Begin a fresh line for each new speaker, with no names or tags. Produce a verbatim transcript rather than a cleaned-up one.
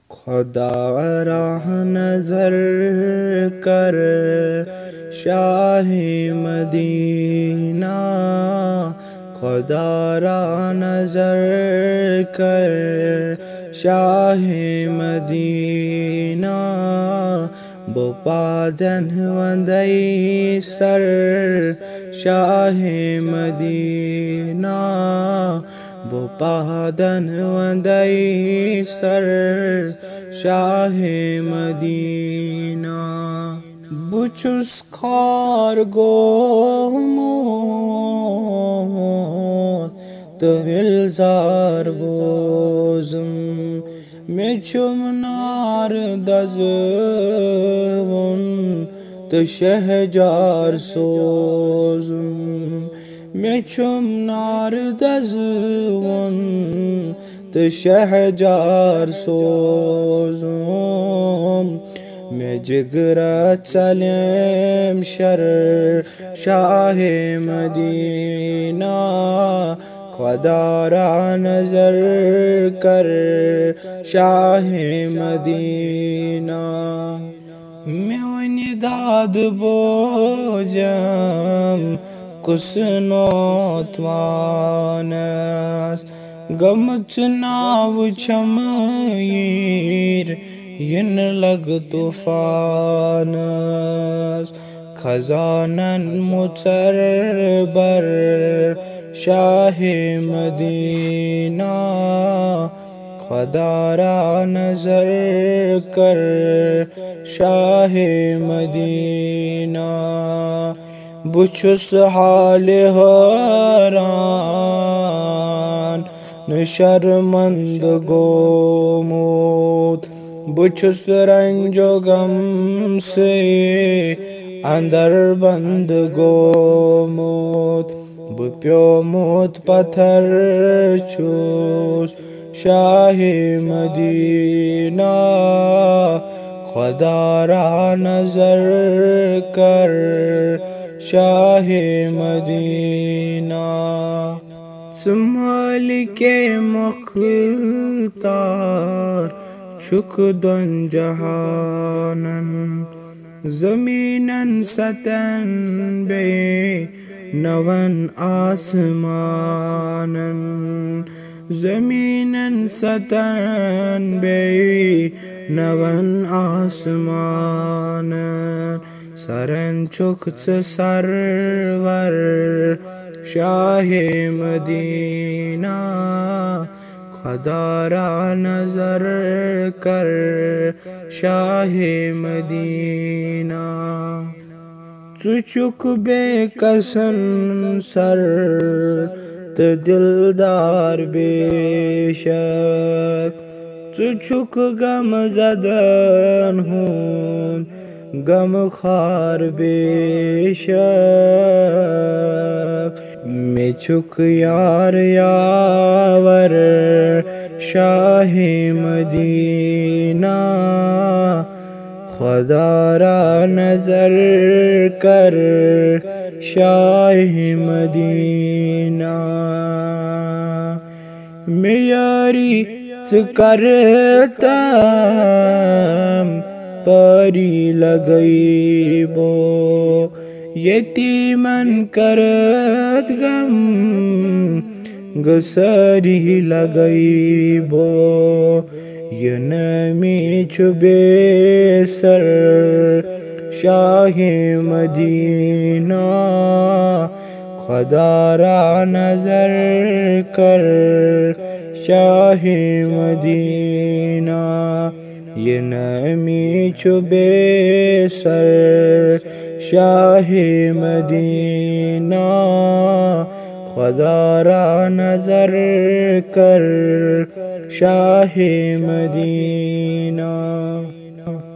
खुदा राह नजर कर शाहे मदीना, खुदा राह नजर कर शाहे मदीना। बुपादन वंदई सर शाहे मदीना, बुपादन वंदई सर शाहे मदीना। बुचुस खार गोमोत तविलजार बोजुम, मेचुम नार दज़वुन तो शहजार सोजुम, मेचुम नार दज़वुन तो शहजार सोजुम। मैं जिगरा चलेम शर शाहे मदीना, खुदा राह नजर कर शाहे मदीना। मैं वनी दाद बोजम कुसनोत वानस, गमच नाव चमयीर यन लग तूफानस। खजानन मुचर बर शाहे मदीना, खुदा राह नजर कर शाहे मदीना। बुचुस हाल हरान न शर्मंद गोमोत, बुचुस रंजो गम से अंदर बंद गोमोत। बुप्यो मोत पत्थर चूस शाहे मदीना, खुदा राह नजर कर शाहे मदीना। मालिके मुख्तार चुक दोन जहानन, ज़मीनन सतन बे नवन आसमानन, ज़मीनन सतन बे नवन आसमानन। सरन चुक सरवर शाहे मदीना, खुदा राह नजर कर शाहे मदीना। तु चुक बेकसन सर तो दिलदार बेशक, तु चुक गम ज़दन हूँ गम खार बेशक। मैं चुक यार यावर शाहे मदीना, खुदा राह नजर कर शाहे मदीना। मैं यारी से करतम परी लगई बो, यतीमन करत गम गसरी लगई बो। यनमी चुबे सर शाहे मदीना, खुदा राह नजर कर शाहे मदीना। ये नमी चुबे सर शाहे मदीना, खुदा राह नजर कर शाहे मदीना।